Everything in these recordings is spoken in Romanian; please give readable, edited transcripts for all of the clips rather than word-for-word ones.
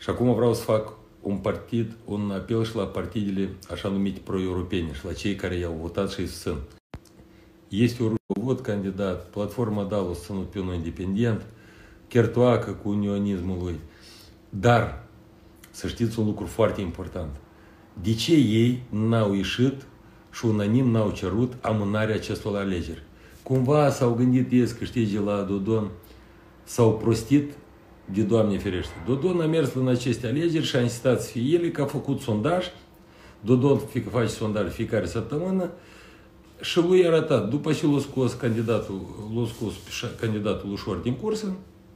Și acum vreau să fac un apel și la partidele așa numite pro-europene și la cei care i-au votat și îi susțin. Este un vot candidat, platforma DAL a susținut pe unul independent, chertoacă cu unionismul lui. Dar, să știți un lucru foarte important. De ce ei n-au ieșit și unanim n-au cerut amânarea acestor alegeri? Cumva s-au gândit ei să câștige la Dodon, s-au prostit de Doamne ferește. Dodon a mers în aceste alegeri și a insistat să fie ele, că a făcut sondaj. Dodon face sondaj fiecare săptămână și lui a arătat. După ce l-a scos candidatul ușor din cursă,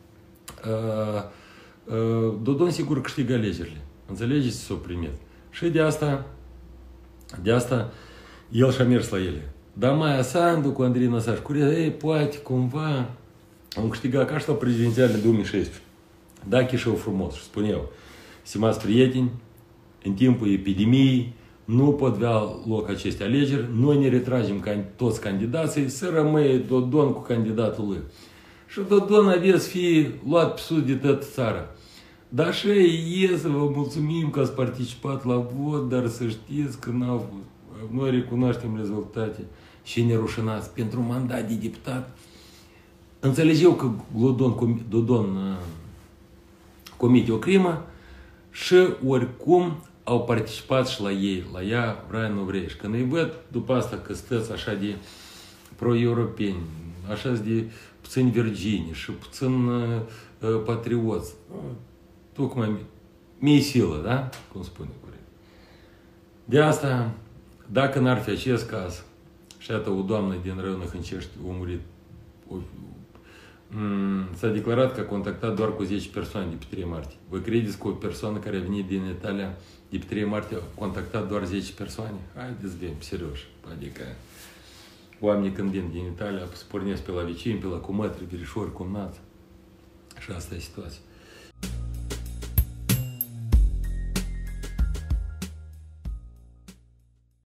Dodon sigur câștigă alegerile. Înțelegeți? S-o primit. Și de asta el și-a mers la ele. Dar Maia Sandu cu Andrei Năsaș, poate cumva am câștigat ca și la prezidențiale 2016. Da, Chișău frumos. Și spun eu, stimați prieteni, în timpul epidemiei nu pot avea loc aceste alegeri, noi ne retragem toți candidații, să rămâie Dodon cu candidatul lui. Și Dodon avea să fie luat pe sus de toată țara. Dar și ei să vă mulțumim că ați participat la vot, dar să știți că noi recunoaștem rezultate și ne rușinați pentru un mandat de deputat. Înțeleg eu că Dodon comite o crimă și oricum au participat și la ei, la ea, vrea, nu vrei. Și când îi văd după asta că stăți așa de pro-europeni, așa de puțin virgini și puțin patrioți, tocmai mi-e silă, da? Cum spune corect. De asta, dacă n-ar fi acest caz, și iată o doamnă din Raiul Hâncești a murit, s-a declarat că a contactat doar cu 10 persoane de pe 3 martie. Vă credeți că o persoană care a venit din Italia de pe 3 martie a contactat doar 10 persoane? Haideți bine, serios. Adică oamenii când vin din Italia se pornesc pe la vecini, pe la cumătri, verișori, cumnați. Și asta e situația.